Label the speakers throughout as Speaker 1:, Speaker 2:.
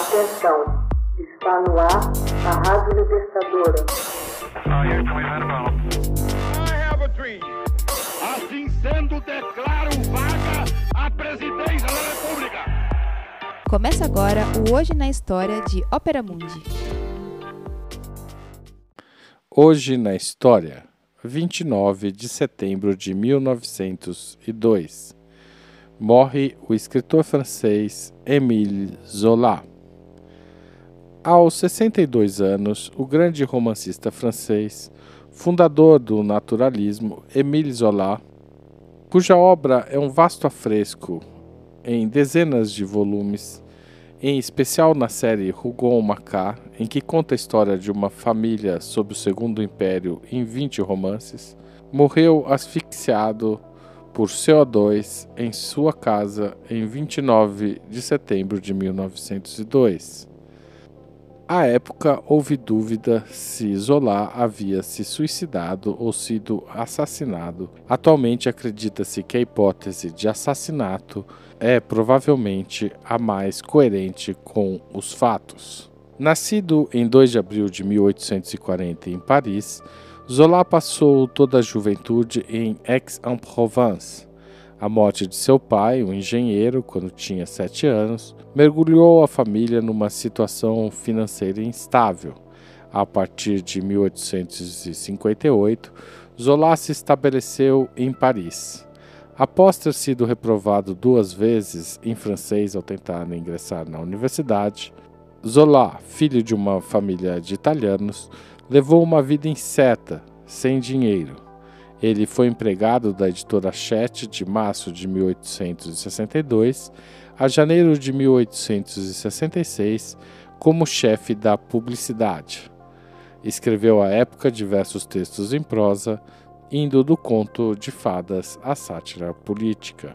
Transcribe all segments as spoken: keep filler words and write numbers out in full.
Speaker 1: Atenção, está no ar a Rádio Libertadora.
Speaker 2: Assim sendo, declaro vaga a presidência da República.
Speaker 3: Começa agora o Hoje na História de Ópera Mundi.
Speaker 4: Hoje na História, vinte e nove de setembro de mil novecentos e dois. Morre o escritor francês Émile Zola. Aos sessenta e dois anos, o grande romancista francês, fundador do naturalismo, Émile Zola, cuja obra é um vasto afresco em dezenas de volumes, em especial na série Rougon-Macquart, em que conta a história de uma família sob o Segundo Império em vinte romances, morreu asfixiado por C O dois em sua casa em vinte e nove de setembro de mil novecentos e dois. À época, houve dúvida se Zola havia se suicidado ou sido assassinado. Atualmente, acredita-se que a hipótese de assassinato é provavelmente a mais coerente com os fatos. Nascido em dois de abril de mil oitocentos e quarenta em Paris, Zola passou toda a juventude em Aix-en-Provence. A morte de seu pai, um engenheiro, quando tinha sete anos, mergulhou a família numa situação financeira instável. A partir de mil oitocentos e cinquenta e oito, Zola se estabeleceu em Paris. Após ter sido reprovado duas vezes em francês ao tentar ingressar na universidade, Zola, filho de uma família de italianos, levou uma vida incerta, sem dinheiro. Ele foi empregado da editora Hachette de março de mil oitocentos e sessenta e dois a janeiro de mil oitocentos e sessenta e seis como chefe da publicidade. Escreveu à época diversos textos em prosa, indo do conto de fadas à sátira política.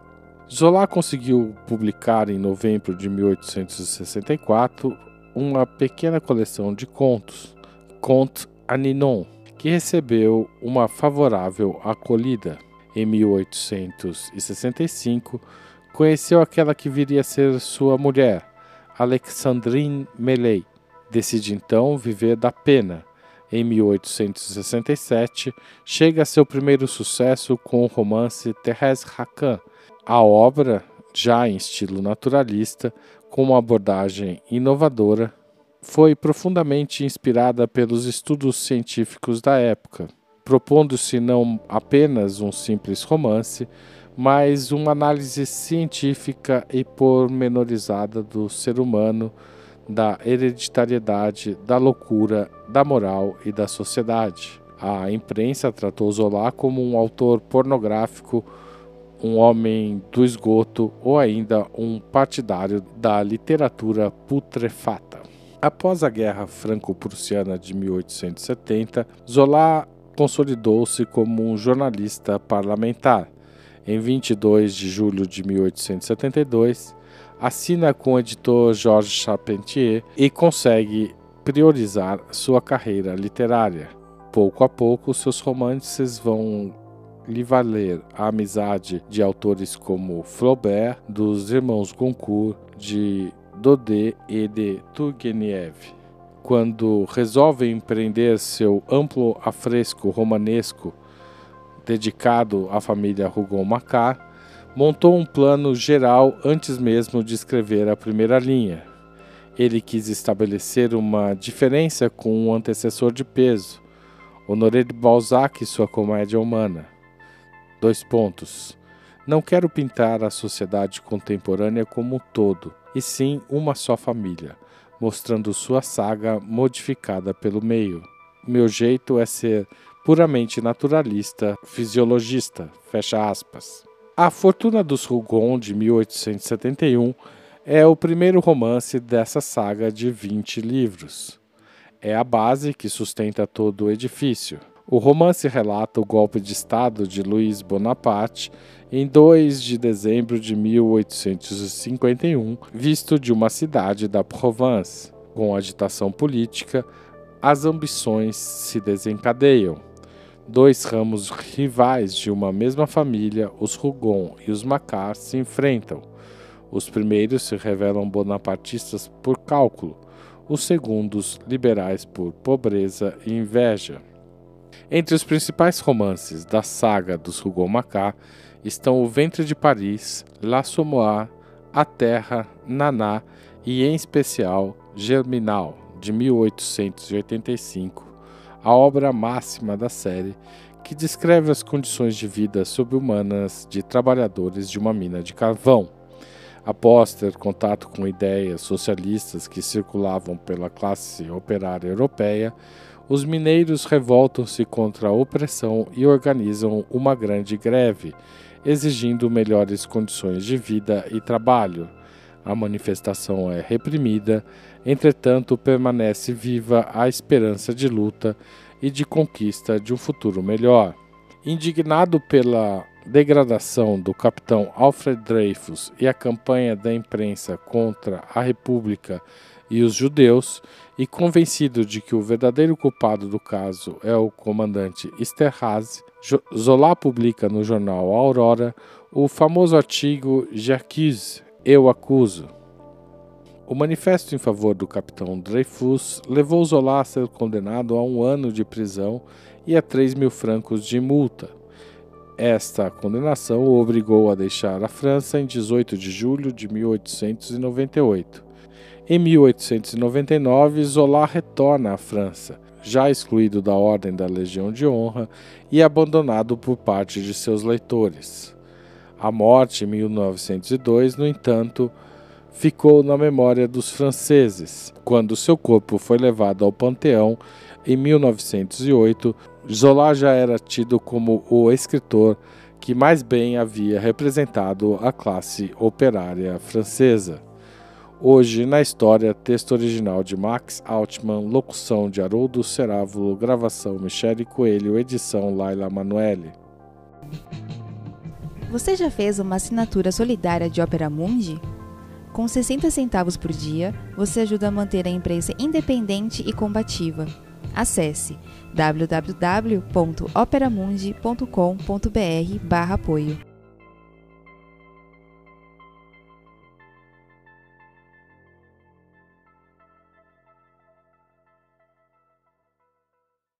Speaker 4: Zola conseguiu publicar em novembro de mil oitocentos e sessenta e quatro uma pequena coleção de contos, Contes à Ninon, que recebeu uma favorável acolhida. Em mil oitocentos e sessenta e cinco, conheceu aquela que viria a ser sua mulher, Alexandrine Mellet. Decide então viver da pena. Em mil oitocentos e sessenta e sete, chega a seu primeiro sucesso com o romance Thérèse Raquin. A obra, já em estilo naturalista, com uma abordagem inovadora, foi profundamente inspirada pelos estudos científicos da época, propondo-se não apenas um simples romance, mas uma análise científica e pormenorizada do ser humano, da hereditariedade, da loucura, da moral e da sociedade. A imprensa tratou Zola como um autor pornográfico, um homem do esgoto ou ainda um partidário da literatura putrefata. Após a Guerra Franco-Prussiana de mil oitocentos e setenta, Zola consolidou-se como um jornalista parlamentar. Em vinte e dois de julho de mil oitocentos e setenta e dois, assina com o editor Georges Charpentier e consegue priorizar sua carreira literária. Pouco a pouco, seus romances vão lhe valer a amizade de autores como Flaubert, dos irmãos Goncourt, de Daudet e de Turgenev. Quando resolve empreender seu amplo afresco romanesco dedicado à família Rougon-Macquart, montou um plano geral antes mesmo de escrever a primeira linha. Ele quis estabelecer uma diferença com um antecessor de peso, Honoré de Balzac e sua Comédia Humana. Dois pontos. Não quero pintar a sociedade contemporânea como um todo, e sim uma só família, mostrando sua saga modificada pelo meio. Meu jeito é ser puramente naturalista, fisiologista, fecha aspas. A Fortuna dos Rougon, de mil oitocentos e setenta e um, é o primeiro romance dessa saga de vinte livros. É a base que sustenta todo o edifício. O romance relata o golpe de Estado de Louis Bonaparte em dois de dezembro de mil oitocentos e cinquenta e um, visto de uma cidade da Provence. Com agitação política, as ambições se desencadeiam. Dois ramos rivais de uma mesma família, os Rougon e os Macquart, se enfrentam. Os primeiros se revelam bonapartistas por cálculo, os segundos liberais por pobreza e inveja. Entre os principais romances da saga dos Rougon-Macquart estão O Ventre de Paris, L'Assommoir, A Terra, Naná e, em especial, Germinal, de mil oitocentos e oitenta e cinco, a obra máxima da série, que descreve as condições de vida subhumanas de trabalhadores de uma mina de carvão. Após ter contato com ideias socialistas que circulavam pela classe operária europeia, os mineiros revoltam-se contra a opressão e organizam uma grande greve, exigindo melhores condições de vida e trabalho. A manifestação é reprimida, entretanto permanece viva a esperança de luta e de conquista de um futuro melhor. Indignado pela degradação do capitão Alfred Dreyfus e a campanha da imprensa contra a República e os judeus, e convencido de que o verdadeiro culpado do caso é o comandante Esterhazy, Zola publica no jornal Aurora o famoso artigo J'accuse, Eu Acuso. O manifesto em favor do capitão Dreyfus levou Zola a ser condenado a um ano de prisão e a três mil francos de multa. Esta condenação o obrigou a deixar a França em dezoito de julho de mil oitocentos e noventa e oito. Em mil oitocentos e noventa e nove, Zola retorna à França, já excluído da Ordem da Legião de Honra e abandonado por parte de seus leitores. A morte, em mil novecentos e dois, no entanto, ficou na memória dos franceses. Quando seu corpo foi levado ao Panteão, em mil novecentos e oito, Zola já era tido como o escritor que mais bem havia representado a classe operária francesa. Hoje na História, texto original de Max Altman, locução de Haroldo Cerávulo, gravação Michele Coelho, edição Laila Manoeli.
Speaker 3: Você já fez uma assinatura solidária de Opera Mundi? Com sessenta centavos por dia, você ajuda a manter a imprensa independente e combativa. Acesse w w w ponto operamundi ponto com ponto b r barra apoio.